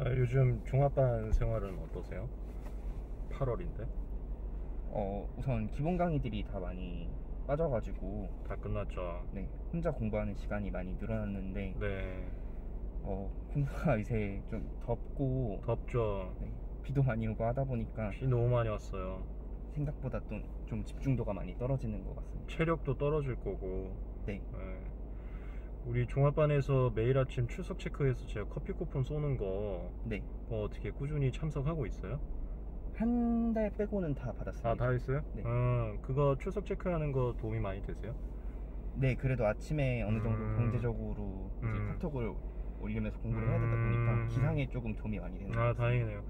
요즘 종합반 생활은 어떠세요? 8월인데 우선 기본 강의들이 다 많이 빠져가지고 다 끝났죠. 네, 혼자 공부하는 시간이 많이 늘어났는데 네, 공부가 요새 좀 덥고 덥죠. 네, 비도 많이 오고 하다 보니까 비 너무 많이 왔어요. 생각보다 또 좀 집중도가 많이 떨어지는 것 같습니다. 체력도 떨어질 거고. 네. 우리 종합반에서 매일 아침 출석 체크해서 제가 커피 쿠폰 쏘는 거 네. 어떻게 꾸준히 참석하고 있어요? 한 달 빼고는 다 받았습니다. 다 했어요? 네. 그거 출석 체크하는 거 도움이 많이 되세요? 네, 그래도 아침에 어느 정도 경제적으로 이제 카톡을 올리면서 공부를 해야 되다 보니까 기상에 조금 도움이 많이 되는 것 같습니다. 다행이네요.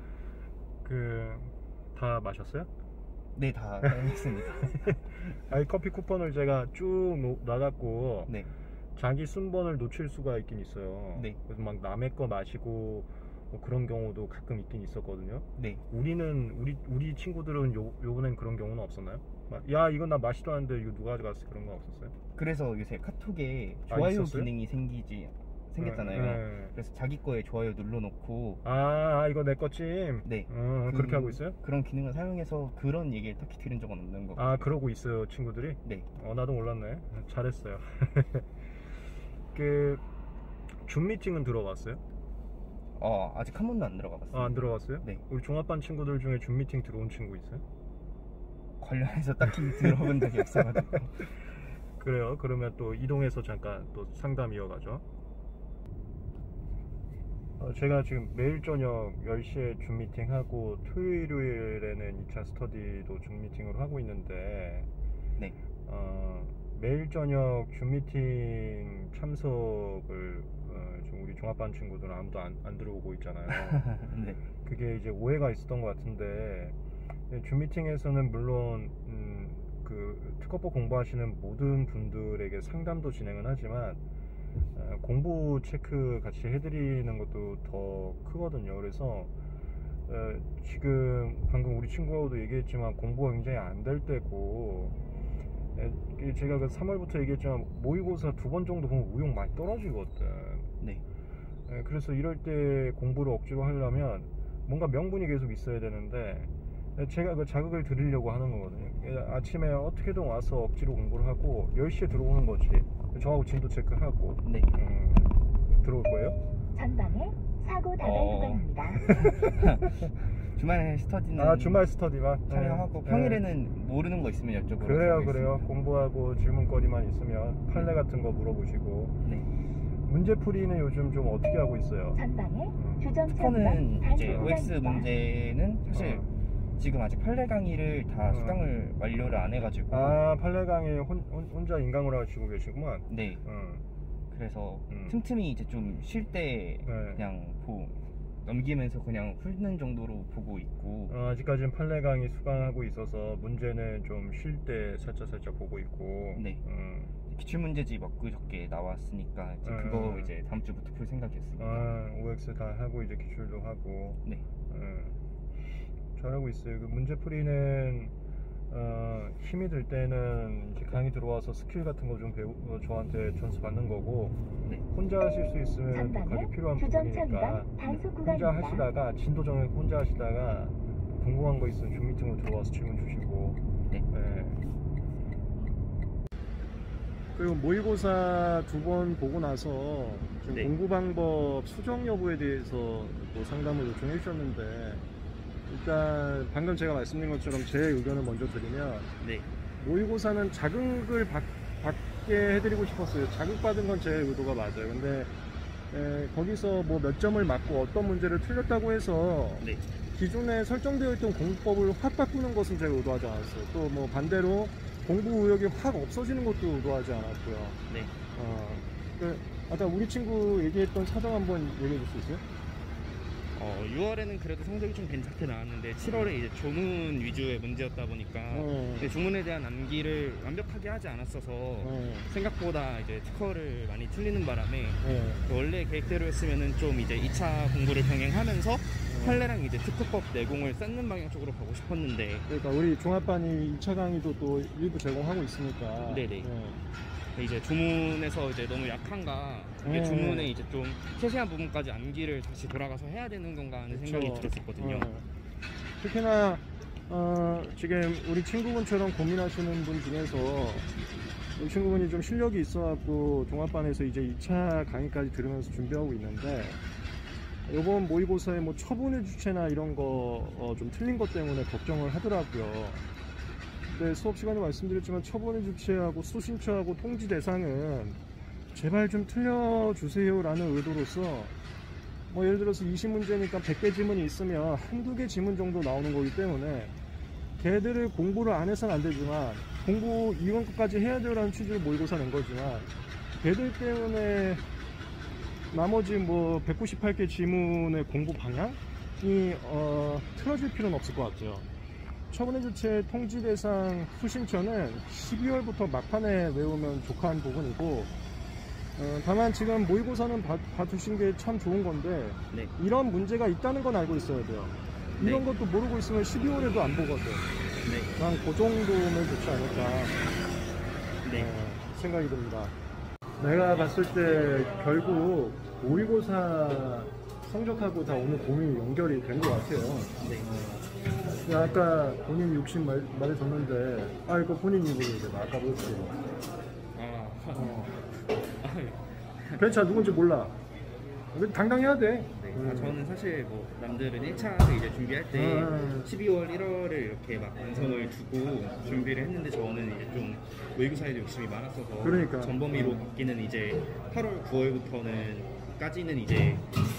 다 마셨어요? 네, 다 했습니다. 아니, 커피 쿠폰을 제가 쭉 놔갖고 네. 자기 순번을 놓칠 수가 있긴 있어요. 네. 그래서 막 남의 거 마시고 뭐 그런 경우도 가끔 있긴 있었거든요. 네. 우리 친구들은 요번엔 그런 경우는 없었나요? 야, 이건 나 마시도 않는데 이거 누가 가져갔어? 그런 거 없었어요? 그래서 요새 카톡에 좋아요 있었어요? 기능이 생겼잖아요. 그래서 자기 거에 좋아요 눌러놓고 이거 내 거찜. 네. 그렇게 하고 있어요? 그런 기능을 사용해서 그런 얘기를 딱히 들은 적은 없는 것 같아요. 그러고 있어요, 친구들이? 네. 나도 몰랐네. 잘했어요. 그 줌 미팅은 들어봤어요? 아직 한 번도 안 들어가 봤어요. 안 들어봤어요? 네. 우리 종합반 친구들 중에 줌 미팅 들어온 친구 있어요? 관련해서 딱히 들어본 적이 없어가지고. 그래요. 그러면 또 이동해서 잠깐 또 상담 이어가죠. 제가 지금 매일 저녁 10시에 줌 미팅하고 토요일에는 2차 스터디도 줌 미팅으로 하고 있는데 네. 매일 저녁 줌 미팅 참석을 지금 우리 종합반 친구들은 아무도 안 들어오고 있잖아요. 네. 그게 이제 오해가 있었던 것 같은데, 줌 미팅에서는 물론 그 특허법 공부하시는 모든 분들에게 상담도 진행은 하지만 공부 체크 같이 해드리는 것도 더 크거든요. 그래서 지금 방금 우리 친구하고도 얘기했지만 공부가 굉장히 안 될 때고, 제가 그 3월부터 얘기했지만 모의고사 2번 정도 보면 의욕 많이 떨어지거든. 네. 그래서 이럴 때 공부를 억지로 하려면 뭔가 명분이 계속 있어야 되는데, 제가 그 자극을 드리려고 하는 거거든요. 아침에 어떻게든 와서 억지로 공부를 하고 10시에 들어오는 거지. 저하고 진도 체크하고. 네. 들어올 거예요? 전방에 사고 다발 구간입니다. 주말 스터디는 주말 스터디만 촬영하고 평일에는 모르는 거 있으면 여쭤보러 그래요. 공부하고 질문거리만 있으면 판례 같은 거 물어보시고. 네. 문제풀이는 요즘 좀 어떻게 하고 있어요? 전방에 주정차 특허는 이제 OX 문제는 사실 지금 아직 판례 강의를 다 수강을 완료를 안 해가지고 판례 강의 혼자 인강으로 하시고 계시구만. 네. 그래서 틈틈이 이제 좀 쉴 때 그냥 넘기면서 그냥 훑는 정도로 보고 있고, 아직까지는 판례 강의 수강하고 있어서 문제는 좀 쉴 때 살짝 보고 있고. 네. 기출문제집 엊그저께 나왔으니까 이제 그거 이제 다음 주부터 풀 생각이었습니다. OX 다 하고 이제 기출도 하고. 네. 잘하고 있어요. 그 문제풀이는 힘이 들 때는 이제 강의 들어와서 스킬 같은 거 좀 저한테 전수 받는 거고. 네. 혼자 하실 수 있으면 가기 필요한 부분이니까 혼자 하시다가 진도 정해 혼자 하시다가 궁금한 거 있으면 줌 미팅으로 들어와서 질문 주시고. 네. 그리고 모의고사 2번 보고 나서 좀 공부 방법 수정 여부에 대해서 또 상담을 요청해 주셨는데, 일단 방금 제가 말씀드린 것처럼 제 의견을 먼저 드리면, 모의고사는 자극을 받게 해드리고 싶었어요. 자극받은 건 제 의도가 맞아요. 근데 거기서 뭐 몇 점을 맞고 어떤 문제를 틀렸다고 해서 기존에 설정되어 있던 공부법을 확 바꾸는 것은 제가 의도하지 않았어요. 또 뭐 반대로 공부 의욕이 확 없어지는 것도 의도하지 않았고요. 아까 우리 친구 얘기했던 사정 한번 얘기해 줄 수 있어요? 6월에는 그래도 성적이 좀 괜찮게 나왔는데 7월에 이제 조문 위주의 문제였다 보니까 조문에 대한 암기를 완벽하게 하지 않았어서 생각보다 이제 특허를 많이 틀리는 바람에 원래 계획대로 했으면은 좀 이제 2차 공부를 병행하면서 판례랑 이제 특허법 내공을 쌓는 방향 쪽으로 가고 싶었는데, 그러니까 우리 종합반이 2차 강의도 또 일부 제공하고 있으니까. 네네. 이제 조문에서 이제 너무 약한가, 이게 조문에 이제 좀 세세한 부분까지 암기를 다시 돌아가서 해야 되는 건가 하는 생각이 그쵸. 들었었거든요. 특히나 지금 우리 친구분처럼 고민하시는 분 중에서 우리 친구분이 좀 실력이 있어갖고 종합반에서 이제 2차 강의까지 들으면서 준비하고 있는데, 이번 모의고사에 뭐 처분의 주체나 이런 거 좀 틀린 것 때문에 걱정을 하더라고요. 근데 수업 시간에 말씀드렸지만 처분의 주체하고 수신처하고 통지 대상은 제발 좀 틀려주세요 라는 의도로서, 뭐 예를 들어서 20문제니까 100개 지문이 있으면 한두 개 지문 정도 나오는 거기 때문에 걔들을 공부를 안 해서는 안 되지만 공부 이원까지 해야 되라는 취지로 모의고사 낸 거지만, 걔들 때문에 나머지 뭐 198개 지문의 공부 방향이 틀어질 필요는 없을 것 같아요. 처분의 주체 통지 대상 수신처는 12월부터 막판에 외우면 족한 부분이고, 다만 지금 모의고사는 봐두신 게 참 좋은 건데, 네. 이런 문제가 있다는 건 알고 있어야 돼요. 이런 네. 것도 모르고 있으면 12월에도 안 보거든. 네. 난 그 정도면 좋지 않을까 네. 생각이 듭니다. 내가 봤을 때 결국 모의고사 성적하고 다 오늘 고민이 연결이 된 것 같아요. 네. 아까 본인 욕심 말해줬는데, 이거 본인 입으로 이제 아까 그랬지. 괜찮아, 누군지 몰라. 당당해야 돼. 네. 저는 사실 뭐 남들은 1차를 이제 준비할 때 12월 1월을 이렇게 막 완성을 두고 준비를 했는데, 저는 이제 좀 모의고사에도 욕심이 많았어서 그러니까. 전범위로 바뀌는 이제 8월 9월부터는 이제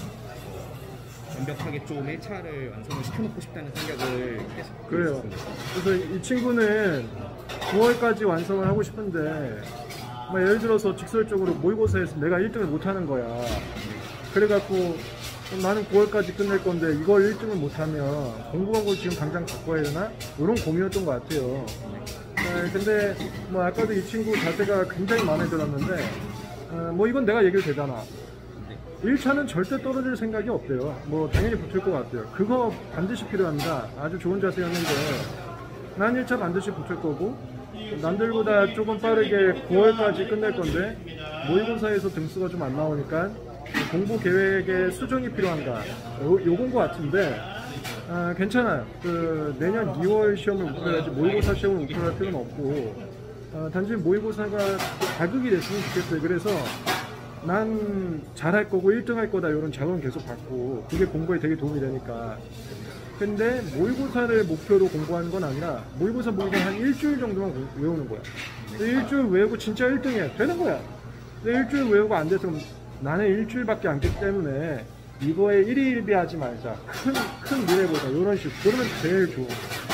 완벽하게 좀 1차를 완성을 시켜놓고 싶다는 생각을 계속 그래요. 했었습니다. 그래서 이 친구는 9월까지 완성을 하고 싶은데, 예를 들어서 직설적으로 모의고사에서 내가 1등을 못하는 거야. 그래갖고 나는 9월까지 끝낼 건데 이걸 1등을 못하면 공부한 걸 지금 당장 바꿔야 되나? 이런 고민이었던 것 같아요. 근데 뭐 아까도 이 친구 자세가 굉장히 마음에 들었는데, 뭐 이건 내가 얘기를 되잖아. 1차는 절대 떨어질 생각이 없대요. 뭐 당연히 붙을 것 같아요. 그거 반드시 필요합니다. 아주 좋은 자세였는데, 난 1차 반드시 붙을 거고, 남들보다 조금 빠르게 9월까지 끝낼 건데 모의고사에서 등수가 좀 안 나오니까 공부 계획에 수정이 필요한가, 요건 것 같은데, 괜찮아요. 내년 2월 시험을 목표로 하지 모의고사 시험을 목표로 할 필요는 없고, 단지 모의고사가 자극이 됐으면 좋겠어요. 그래서 난 잘할 거고 1등 할 거다, 이런 자극은 계속 받고, 그게 공부에 되게 도움이 되니까. 근데 모의고사를 목표로 공부하는 건 아니라 모의고사 보기 전에 한 일주일 정도만 외우는 거야. 일주일 외우고 진짜 1등해 되는 거야. 근데 일주일 외우고 안 돼서 나는 일주일밖에 안 됐기 때문에 이거에 1위 1비 하지 말자, 큰 미래 보자, 이런 식으로. 그러면 제일 좋은.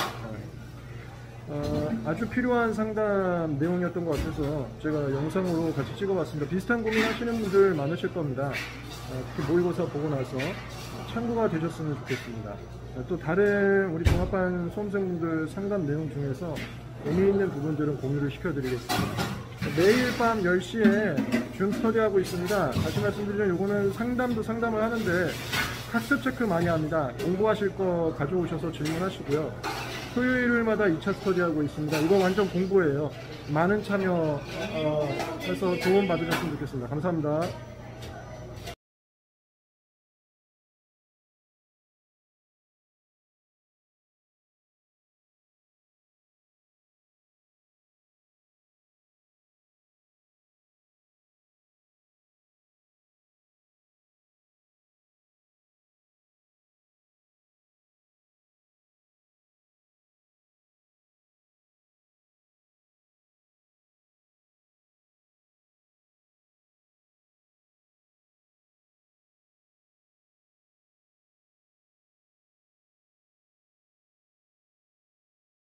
아주 필요한 상담 내용이었던 것 같아서 제가 영상으로 같이 찍어봤습니다. 비슷한 고민 하시는 분들 많으실 겁니다. 특히 모의고사 보고 나서 참고가 되셨으면 좋겠습니다. 또 다른 우리 종합반 수험생분들 상담 내용 중에서 의미 있는 부분들은 공유를 시켜드리겠습니다. 매일 밤 10시에 줌 스터디하고 있습니다. 다시 말씀드리면 이거는 상담을 하는데 학습 체크 많이 합니다. 공부하실 거 가져오셔서 질문하시고요. 토요일마다 2차 스터디하고 있습니다. 이거 완전 공부예요. 많은 참여 해서 도움 받으셨으면 좋겠습니다. 감사합니다.